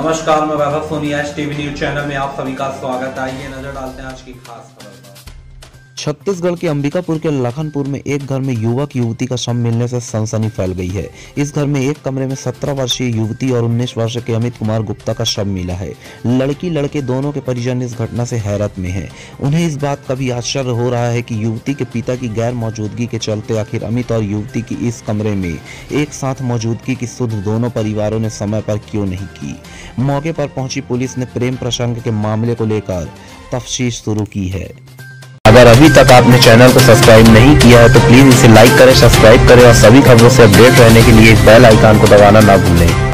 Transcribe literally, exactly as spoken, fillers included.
नमस्कार, मैं Vaibhav Soni. H TV news channel में आप सभी का स्वागत है। आइए नजर डालते हैं आज की खास खबर पर। छत्तीसगढ़ के अंबिकापुर के लखनपुर में एक घर में युवक युवती का शव मिलने से सनसनी फैल गई है। इस घर में एक कमरे में सत्रह वर्षीय युवती और उन्नीस वर्ष के अमित कुमार गुप्ता का शव मिला है। लड़की लड़के दोनों के परिजन इस घटना से हैरत में हैं। उन्हें इस बात का भी आश्चर्य हो रहा है कि युवती के पिता की गैर मौजूदगी के चलते आखिर अमित और युवती की इस कमरे में एक साथ मौजूदगी की सुध दोनों परिवारों ने समय पर क्यों नहीं की। मौके पर पहुंची पुलिस ने प्रेम प्रसंग के मामले को लेकर तफ्तीश शुरू की है। अगर अभी तक आपने चैनल को सब्सक्राइब नहीं किया है तो प्लीज इसे लाइक करें, सब्सक्राइब करें और सभी खबरों से अपडेट रहने के लिए इस बेल आइकन को दबाना ना भूलें।